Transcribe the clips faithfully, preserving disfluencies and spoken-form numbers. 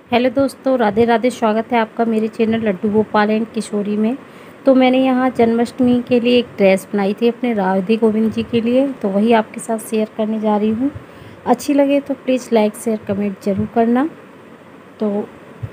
Hello दोस्तों, राधे राधे। स्वागत है आपका मेरे चैनल लड्डू गोपाल एंड किशोरी में। तो मैंने यहाँ जन्माष्टमी के लिए एक ड्रेस बनाई थी अपने राधे गोविंद जी के लिए, तो वही आपके साथ शेयर करने जा रही हूँ। अच्छी लगे तो प्लीज़ लाइक शेयर कमेंट ज़रूर करना। तो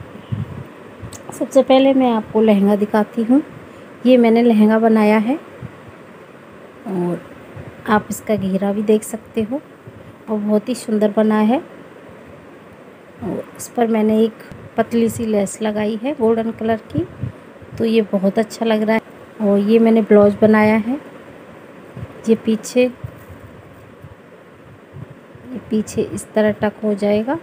सबसे पहले मैं आपको लहंगा दिखाती हूँ। ये मैंने लहंगा बनाया है और आप इसका घेरा भी देख सकते हो और बहुत ही सुंदर बना है। और इस पर मैंने एक पतली सी लेस लगाई है गोल्डन कलर की, तो ये बहुत अच्छा लग रहा है। और ये मैंने ब्लाउज बनाया है। ये पीछे ये पीछे इस तरह टक हो जाएगा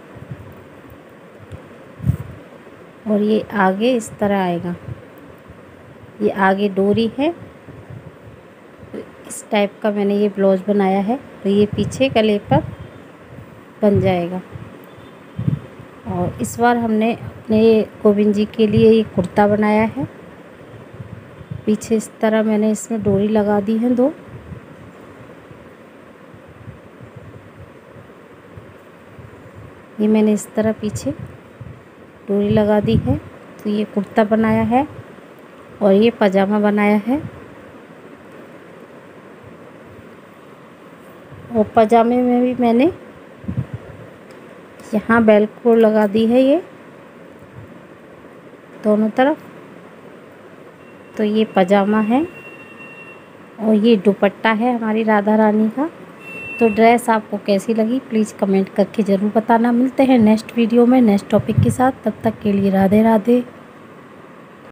और ये आगे इस तरह आएगा। ये आगे डोरी है, तो इस टाइप का मैंने ये ब्लाउज बनाया है। तो ये पीछे गले पर बन जाएगा। और इस बार हमने अपने गोविंद जी के लिए ये कुर्ता बनाया है। पीछे इस तरह मैंने इसमें डोरी लगा दी है दो। ये मैंने इस तरह पीछे डोरी लगा दी है। तो ये कुर्ता बनाया है और ये पजामा बनाया है। और पजामे में भी मैंने यहाँ बेल्ट लगा दी है ये दोनों तरफ। तो ये पजामा है और ये दुपट्टा है हमारी राधा रानी का। तो ड्रेस आपको कैसी लगी प्लीज़ कमेंट करके ज़रूर बताना। मिलते हैं नेक्स्ट वीडियो में नेक्स्ट टॉपिक के साथ। तब तक के लिए राधे राधे।